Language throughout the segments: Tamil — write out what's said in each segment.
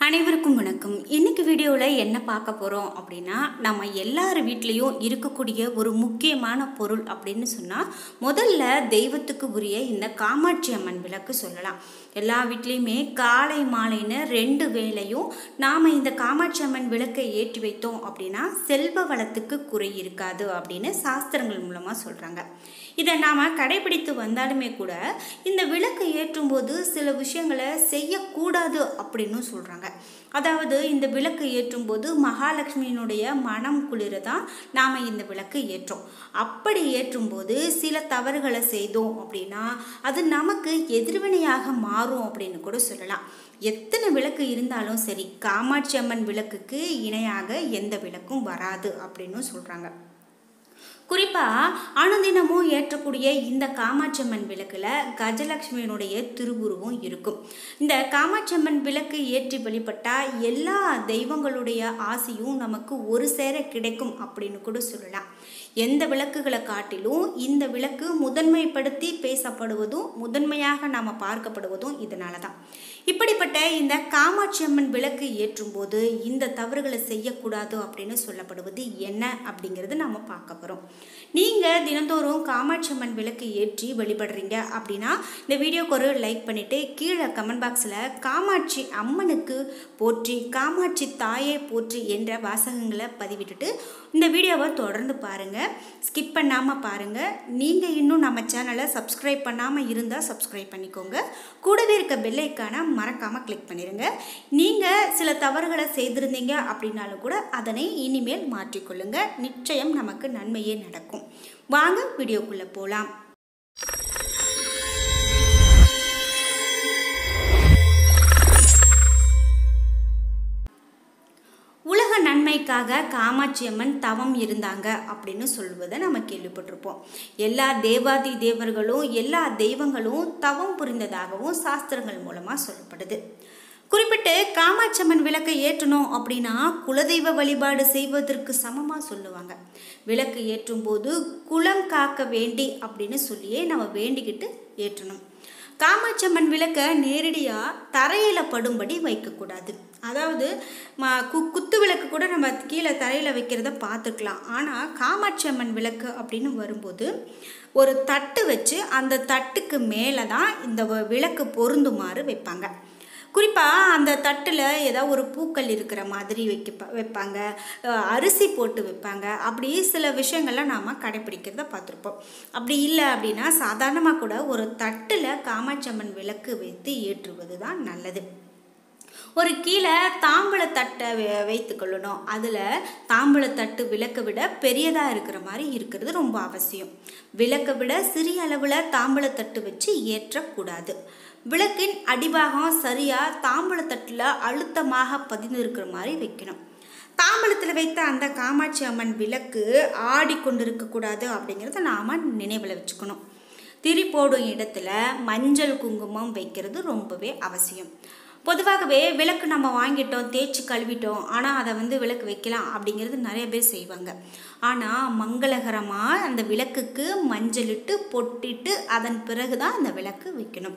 அனைவருக்கும் வணக்கம். இன்னைக்கு வீடியோவில் என்ன பார்க்க போகிறோம் அப்படின்னா, நம்ம எல்லார் வீட்லேயும் இருக்கக்கூடிய ஒரு முக்கியமான பொருள் அப்படின்னு சொன்னால், முதல்ல தெய்வத்துக்கு உரிய இந்த காமாட்சி அம்மன் விளக்கு சொல்லலாம். எல்லா வீட்லேயுமே காலை மாலைன்னு 2 வேளையும் நாம் இந்த காமாட்சி அம்மன் விளக்கை ஏற்றி வைத்தோம் அப்படின்னா செல்வ வளத்துக்கு குறை இருக்காது அப்படின்னு சாஸ்திரங்கள் மூலமாக சொல்கிறாங்க. இதை நாம் கடைபிடித்து வந்தாலுமே கூட இந்த விளக்கை ஏற்றும் போது சில விஷயங்களை செய்யக்கூடாது அப்படின்னு சொல்கிறாங்க. அதாவது இந்த விளக்கு ஏற்றும் போது மகாலட்சுமியினுடைய மனம் குளிர தான் நாம் இந்த விளக்கு ஏற்றோம். அப்படி ஏற்றும் போது சில தவறுகளை செய்தோம் அப்படின்னா அது நமக்கு எதிர்வினையாக மாறும் அப்படின்னு கூட சொல்லலாம். எத்தனை விளக்கு இருந்தாலும் சரி, காமாட்சி அம்மன் விளக்குக்கு இணையாக எந்த விளக்கும் வராது அப்படின்னு சொல்கிறாங்க. குறிப்பாக அனுதினமும் ஏற்றக்கூடிய இந்த காமாட்சி அம்மன் விளக்கில் கஜலட்சுமியினுடைய திருவுருவும் இருக்கும். இந்த காமாட்சி அம்மன் விளக்கு ஏற்றி வழிபட்டால் எல்லா தெய்வங்களுடைய ஆசையும் நமக்கு ஒரு சேர கிடைக்கும் அப்படின்னு கூட சொல்லலாம். எந்த விளக்குகளை காட்டிலும் இந்த விளக்கு முதன்மைப்படுத்தி பேசப்படுவதும் முதன்மையாக நாம் பார்க்கப்படுவதும் இதனால தான். இப்படிப்பட்ட இந்த காமாட்சி அம்மன் விளக்கு ஏற்றும் போது இந்த தவறுகளை செய்யக்கூடாது அப்படின்னு சொல்லப்படுவது என்ன அப்படிங்கிறது நம்ம பார்க்க போகிறோம். நீங்கள் தினந்தோறும் காமாட்சி அம்மன் விளக்கு ஏற்றி வழிபடுறீங்க அப்படின்னா இந்த வீடியோக்கு ஒரு லைக் பண்ணிவிட்டு கீழே கமெண்ட் பாக்ஸில் காமாட்சி அம்மனுக்கு போற்றி, காமாட்சி தாயே போற்றி என்ற வாசகங்களை பதிவிட்டுட்டு இந்த வீடியோவை தொடர்ந்து பாருங்கள். ஸ்கிப் பண்ணாமல் பாருங்கள். நீங்கள் இன்னும் நம்ம சேனலை சப்ஸ்கிரைப் பண்ணாமல் இருந்தால் சப்ஸ்கிரைப் பண்ணிக்கோங்க. கூடவே இருக்க பெல் ஐக்கானை மறக்காமல் கிளிக் பண்ணிடுங்க. நீங்கள் சில தவறுகளை செய்திருந்தீங்க அப்படின்னாலும் கூட அதனை இனிமேல் மாற்றிக்கொள்ளுங்க. நிச்சயம் நமக்கு நன்மையே நடக்கும். வாங்க வீடியோக்குள்ளே போகலாம். உலக நன்மைக்காக காமாட்சி அம்மன் தவம் இருந்தாங்க அப்படின்னு சொல்வதை நம்ம கேள்விப்பட்டிருப்போம். எல்லா தேவாதி தேவர்களும் எல்லா தெய்வங்களும் தவம் புரிந்ததாகவும் சாஸ்திரங்கள் மூலமாக சொல்லப்படுது. குறிப்பிட்டு காமாட்சி அம்மன் விளக்கை ஏற்றணும் அப்படின்னா குலதெய்வ வழிபாடு செய்வதற்கு சமமாக சொல்லுவாங்க. விளக்கு ஏற்றும் போது குலம் காக்க வேண்டி அப்படின்னு சொல்லியே நம்ம வேண்டிக்கிட்டு ஏற்றணும். காமாட்சி அம்மன் விளக்கை நேரடியாக தரையில் படும்படி வைக்கக்கூடாது. அதாவது குத்து விளக்கு கூட நம்ம கீழே தரையில் வைக்கிறத பார்த்துக்கலாம். ஆனால் காமாட்சி அம்மன் விளக்கு அப்படின்னு வரும்போது ஒரு தட்டு வச்சு அந்த தட்டுக்கு மேலே தான் இந்த விளக்கு பொருந்துமாறு வைப்பாங்க. குறிப்பாக அந்த தட்டில் ஏதாவது ஒரு பூக்கள் இருக்கிற மாதிரி வைப்பாங்க, அரிசி போட்டு வைப்பாங்க. அப்படி சில விஷயங்கள்லாம் நாம் கடைப்பிடிக்கிறத பார்த்துருப்போம். அப்படி இல்லை அப்படின்னா சாதாரணமாக கூட ஒரு தட்டில் காமாட்சி அம்மன் விளக்கு வைத்து ஏற்றுவது தான் நல்லது. ஒரு கீழே தாம்பூலத்தட்டை வைத்து கொள்ளணும். அதில் தாம்பூலத்தட்டு விளக்கை விட பெரியதாக இருக்கிற மாதிரி இருக்கிறது ரொம்ப அவசியம். விளக்கை விட சிறிய அளவில் தாம்பூலத்தட்டு வச்சு ஏற்றக்கூடாது. விளக்கின் அடிபாகம் சரியாக தாம்பூலத்தட்டில் அழுத்தமாக பதிந்து இருக்கிற மாதிரி வைக்கணும். தாம்பூலத்தில் வைத்த அந்த காமாட்சி அம்மன் விளக்கு ஆடிக்கொண்டிருக்கக்கூடாது அப்படிங்கிறத நாம் நினைவில் வச்சுக்கணும். திரி போடும் இடத்துல மஞ்சள் குங்குமம் வைக்கிறது ரொம்பவே அவசியம். பொதுவாகவே விளக்கு நம்ம வாங்கிட்டோம், தேய்ச்சி கழுவிட்டோம், ஆனால் அதை விளக்கு வைக்கலாம் அப்படிங்கிறது நிறைய பேர் செய்வாங்க. ஆனால் மங்களகரமாக அந்த விளக்குக்கு மஞ்சளிட்டு பொட்டிட்டு அதன் பிறகு தான் அந்த விளக்கு வைக்கணும்.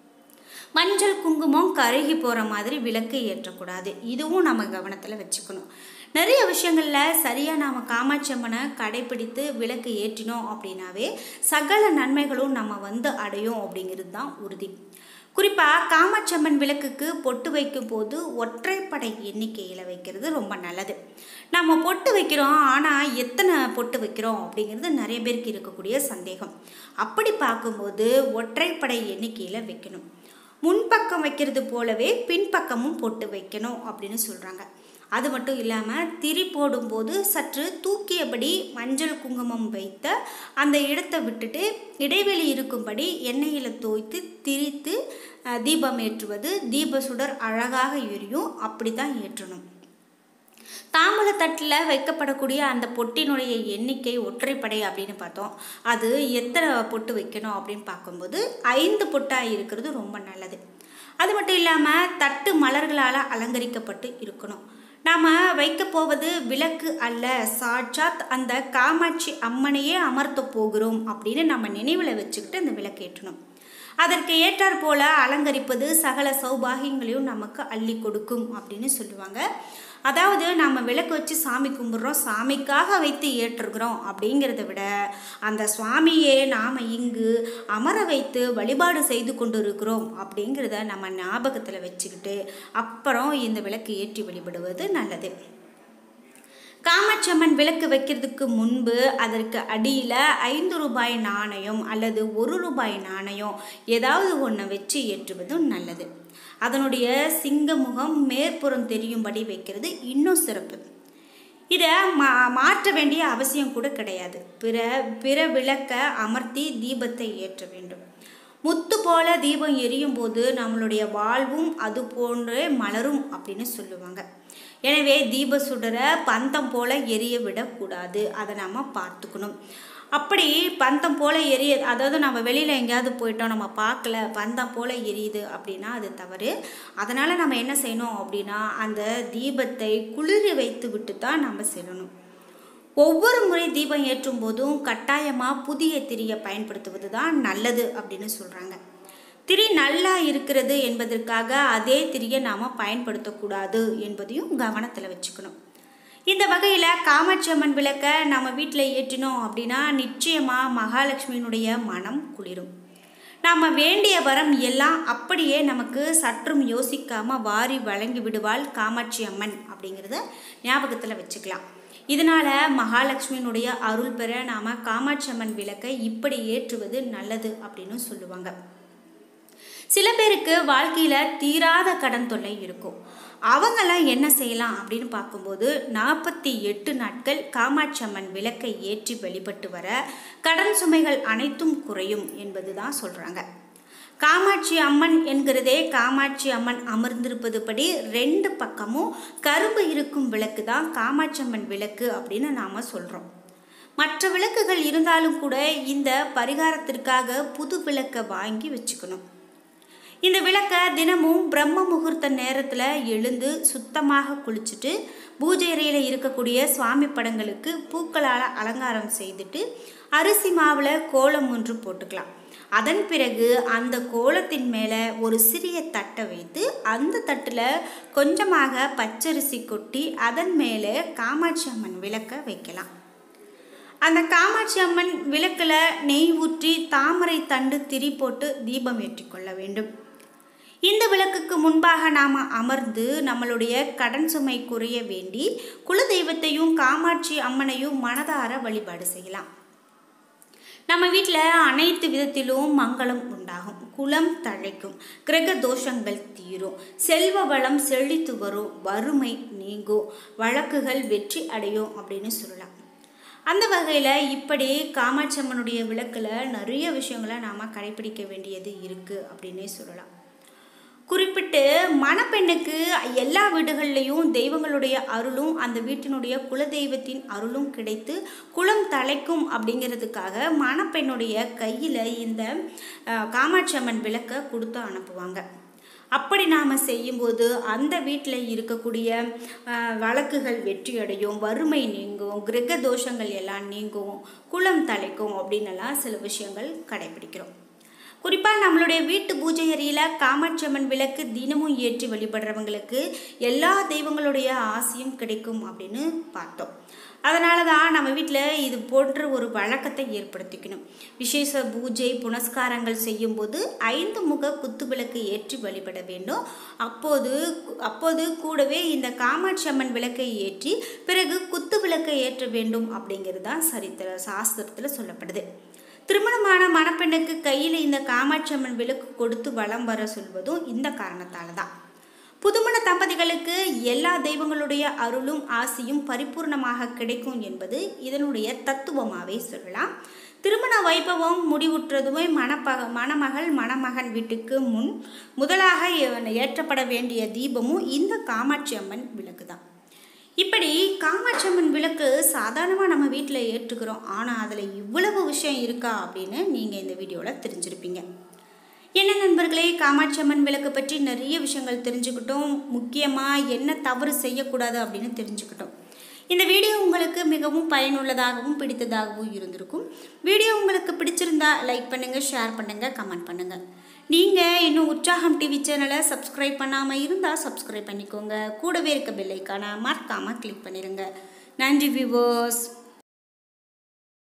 மஞ்சள் குங்குமம் கருகி போகிற மாதிரி விளக்கு ஏற்றக்கூடாது. இதுவும் நம்ம கவனத்தில் வச்சுக்கணும். நிறைய விஷயங்களில் சரியாக நாம் காமாட்சி அம்மனை கடைப்பிடித்து விளக்கு ஏற்றினோம் அப்படின்னாவே சகல நன்மைகளும் நம்ம அடையும் அப்படிங்கிறது தான் உறுதி. குறிப்பாக காமாட்சி அம்மன் விளக்குக்கு பொட்டு வைக்கும் போது ஒற்றைப்படை எண்ணிக்கையில் வைக்கிறது ரொம்ப நல்லது. நம்ம பொட்டு வைக்கிறோம், ஆனால் எத்தனை பொட்டு வைக்கிறோம் அப்படிங்கிறது நிறைய பேருக்கு இருக்கக்கூடிய சந்தேகம். அப்படி பார்க்கும்போது ஒற்றைப்படை எண்ணிக்கையில் வைக்கணும். முன்பக்கம் வைக்கிறது போலவே பின்பக்கமும் பொட்டு வைக்கணும் அப்படின்னு சொல்கிறாங்க. அது மட்டும் இல்லாமல் திரி போடும்போது சற்று தூக்கியபடி மஞ்சள் குங்குமம் வைத்த அந்த இடத்தை விட்டுட்டு இடைவெளி இருக்கும்படி எண்ணெயில் தோய்த்து திரித்து தீபம் ஏற்றுவது தீப சுடர் அழகாக எரியும். அப்படி தான் ஏற்றணும். தாம்பூலத்தட்டில் வைக்கப்படக்கூடிய அந்த பொட்டினுடைய எண்ணிக்கை ஒற்றைப்படை அப்படின்னு பார்த்தோம். அது எத்தனை பொட்டு வைக்கணும் அப்படின்னு பார்க்கும்போது 5 பொட்டாக இருக்கிறது ரொம்ப நல்லது. அது மட்டும் இல்லாமல் தட்டு மலர்களால் அலங்கரிக்கப்பட்டு இருக்கணும். நாம் வைக்க போவது விளக்கு அல்ல, சாட்சாத் அந்த காமாட்சி அம்மனையே அமர்த்த போகிறோம் அப்படின்னு நம்ம நினைவில் வச்சுக்கிட்டு அந்த விளக்கு ஏற்றணும். அதற்கு ஏற்றாற் போல அலங்கரிப்பது சகல சௌபாகியங்களையும் நமக்கு அள்ளி கொடுக்கும் அப்படின்னு சொல்லுவாங்க. அதாவது நம்ம விளக்கு வச்சு சாமி கும்பிட்றோம், சாமிக்காக வைத்து ஏற்றுகிறோம் அப்படிங்கிறத விட அந்த சுவாமியே நாம் இங்கு அமர வைத்து வழிபாடு செய்து கொண்டு இருக்கிறோம் அப்படிங்கிறத நம்ம ஞாபகத்தில் வச்சுக்கிட்டு அப்புறம் இந்த விளக்கு ஏற்றி வழிபடுவது நல்லது. காமாட்சி அம்மன் விளக்கு வைக்கிறதுக்கு முன்பு அதற்கு அடியில் 5 ரூபாய் நாணயம் அல்லது 1 ரூபாய் நாணயம் ஏதாவது ஒன்று வச்சு ஏற்றுவதும் நல்லது. அதனுடைய சிங்க முகம் மேற்புறம் தெரியும்படி வைக்கிறது இன்னும் சிறப்பு. இதை மாற்ற வேண்டிய அவசியம் கூட கிடையாது. பிற விளக்க அமர்த்தி தீபத்தை ஏற்ற வேண்டும். முத்து போல தீபம் எரியும் போது நம்மளுடைய வாழ்வும் அது போன்றே மலரும் அப்படின்னு சொல்லுவாங்க. எனவே தீப சுடரை பந்தம் போல எரிய விடக்கூடாது, அதை நம்ம பார்த்துக்கணும். அப்படி பந்தம் போல அதாவது நம்ம வெளியில் எங்கேயாவது போயிட்டோம், நம்ம பார்க்கல, பந்தம் போல எரியுது அப்படின்னா அது தவறு. அதனால் நம்ம என்ன செய்யணும் அப்படின்னா அந்த தீபத்தை குளிர வைத்து விட்டு தான் நம்ம செல்லணும். ஒவ்வொரு முறை தீபம் ஏற்றும் போதும் கட்டாயமாக புதிய திரியை பயன்படுத்துவது தான் நல்லது அப்படின்னு சொல்கிறாங்க. திரி நல்லா இருக்கிறது என்பதற்காக அதே திரியை நாம் பயன்படுத்தக்கூடாது என்பதையும் கவனத்தில் வச்சுக்கணும். இந்த வகையில் காமாட்சி அம்மன் விளக்கை நம்ம வீட்டில் ஏற்றினோம் அப்படின்னா நிச்சயமாக மகாலட்சுமியினுடைய மனம் குளிரும். நாம் வேண்டிய வரம் எல்லாம் அப்படியே நமக்கு சற்றும் யோசிக்காமல் வாரி வழங்கி விடுவாள் காமாட்சி அம்மன் அப்படிங்கிறத ஞாபகத்தில் வச்சுக்கலாம். இதனால் மகாலட்சுமியினுடைய அருள் பெற நாம் காமாட்சி அம்மன் விளக்கை இப்படி ஏற்றுவது நல்லது அப்படின்னு சொல்லுவாங்க. சில பேருக்கு வாழ்க்கையில் தீராத கடன் தொல்லை இருக்கும். அவங்கெல்லாம் என்ன செய்யலாம் அப்படின்னு பார்க்கும்போது 48 நாட்கள் காமாட்சி அம்மன் விளக்கை ஏற்றி வழிபட்டு வர கடன் சுமைகள் அனைத்தும் குறையும் என்பது தான் சொல்கிறாங்க. காமாட்சி அம்மன் என்கிறதே காமாட்சி அம்மன் அமர்ந்திருப்பது படி 2 பக்கமும் கரும்பு இருக்கும் விளக்கு தான் காமாட்சி அம்மன் விளக்கு அப்படின்னு நாம் சொல்கிறோம். மற்ற விளக்குகள் இருந்தாலும் கூட இந்த பரிகாரத்திற்காக புது விளக்கை வாங்கி வச்சுக்கணும். இந்த விளக்கை தினமும் பிரம்ம முகூர்த்த நேரத்தில் எழுந்து சுத்தமாக குளிச்சுட்டு பூஜை அறையில் இருக்கக்கூடிய சுவாமி படங்களுக்கு பூக்களால் அலங்காரம் செய்துட்டு அரிசி மாவில் கோலம் ஒன்று போட்டுக்கலாம். அதன் பிறகு அந்த கோலத்தின் மேலே ஒரு சிறிய தட்டை வைத்து அந்த தட்டில் கொஞ்சமாக பச்சரிசி கொட்டி அதன் மேலே காமாட்சி அம்மன் விளக்கை வைக்கலாம். அந்த காமாட்சி அம்மன் விளக்கில் நெய் ஊற்றி தாமரை தண்டு திரி போட்டு தீபம் ஏற்றிக்கொள்ள வேண்டும். இந்த விளக்குக்கு முன்பாக நாம் அமர்ந்து நம்மளுடைய கடன் சுமை குறைய வேண்டி குலதெய்வத்தையும் காமாட்சி அம்மனையும் மனதார வழிபாடு செய்யலாம். நம்ம வீட்டில் அனைத்து விதத்திலும் மங்களம் உண்டாகும், குலம் தழைக்கும், கிரக தோஷங்கள் தீரும், செல்வ வளம் செழித்து வரும், வறுமை நீங்கும், வழக்குகள் வெற்றி அடையும் அப்படின்னு சொல்லலாம். அந்த வகையில் இப்படி காமாட்சி அம்மனுடைய விளக்கில் நிறைய விஷயங்களை நாம் கடைபிடிக்க வேண்டியது இருக்குது அப்படின்னே சொல்லலாம். குறிப்பிட்டு மணப்பெண்ணுக்கு எல்லா வீடுகள்லையும் தெய்வங்களுடைய அருளும் அந்த வீட்டினுடைய குலதெய்வத்தின் அருளும் கிடைத்து குலம் தலைக்கும் அப்படிங்கிறதுக்காக மணப்பெண்ணுடைய கையில் இந்த காமாட்சி அம்மன் விளக்கை கொடுத்து அனுப்புவாங்க. அப்படி நாம் செய்யும்போது அந்த வீட்டில் இருக்கக்கூடிய வழக்குகள் வெற்றியடையும், வறுமை நீங்கும், கிரக தோஷங்கள் எல்லாம் நீங்கும், குலம் தலைக்கும் அப்படின்னெல்லாம் சில விஷயங்கள் கடைபிடிக்கிறோம். குறிப்பாக நம்மளுடைய வீட்டு பூஜை அறையில் காமாட்சி அம்மன் விளக்கு தினமும் ஏற்றி வழிபடுறவங்களுக்கு எல்லா தெய்வங்களுடைய ஆசையும் கிடைக்கும் அப்படின்னு பார்த்தோம். அதனால தான் நம்ம வீட்டில் இது போன்ற ஒரு வழக்கத்தை ஏற்படுத்திக்கணும். விசேஷ பூஜை புனஸ்காரங்கள் செய்யும்போது 5 முக குத்து விளக்கு ஏற்றி வழிபட வேண்டும். அப்போது கூடவே இந்த காமாட்சி அம்மன் விளக்கை ஏற்றி பிறகு குத்து விளக்கை ஏற்ற வேண்டும் அப்படிங்கிறது தான் சாஸ்திரத்தில் சொல்லப்படுது. திருமணமான மணப்பெண்ணுக்கு கையில் இந்த காமாட்சி அம்மன் விளக்கு கொடுத்து வலம் வர சொல்வதும் இந்த காரணத்தால் தான். புதுமண தம்பதிகளுக்கு எல்லா தெய்வங்களுடைய அருளும் ஆசையும் பரிபூர்ணமாக கிடைக்கும் என்பது இதனுடைய தத்துவமாகவே சொல்லலாம். திருமண வைபவம் முடிவுற்றதுமே மணமகள் மணமகன் வீட்டுக்கு முதலாக ஏற்றப்பட வேண்டிய தீபமும் இந்த காமாட்சி அம்மன் விளக்கு தான். இப்படி காமாட்சி அம்மன் விளக்கு சாதாரணமாக நம்ம வீட்டில் ஏற்றுக்கிறோம், ஆனால் அதில் இவ்வளவு விஷயம் இருக்கா அப்படின்னு நீங்கள் இந்த வீடியோவில் தெரிஞ்சிருப்பீங்க. என்ன நண்பர்களே, காமாட்சி அம்மன் விளக்கு பற்றி நிறைய விஷயங்கள் தெரிஞ்சுக்கிட்டோம். முக்கியமாக என்ன தவறு செய்யக்கூடாது அப்படின்னு தெரிஞ்சுக்கிட்டோம். இந்த வீடியோ உங்களுக்கு மிகவும் பயனுள்ளதாகவும் பிடித்ததாகவும் இருந்திருக்கும். வீடியோ உங்களுக்கு பிடிச்சிருந்தா லைக் பண்ணுங்கள், ஷேர் பண்ணுங்கள், கமெண்ட் பண்ணுங்கள். நீங்கள் இன்னும் உற்சாகம் டிவி சேனலை சப்ஸ்கிரைப் பண்ணாமல் இருந்தால் சப்ஸ்கிரைப் பண்ணிக்கோங்க. கூடவே இருக்க பெல் ஐக்கானை மறக்காமல் கிளிக் பண்ணிடுங்க. நன்றி வியூவர்ஸ்.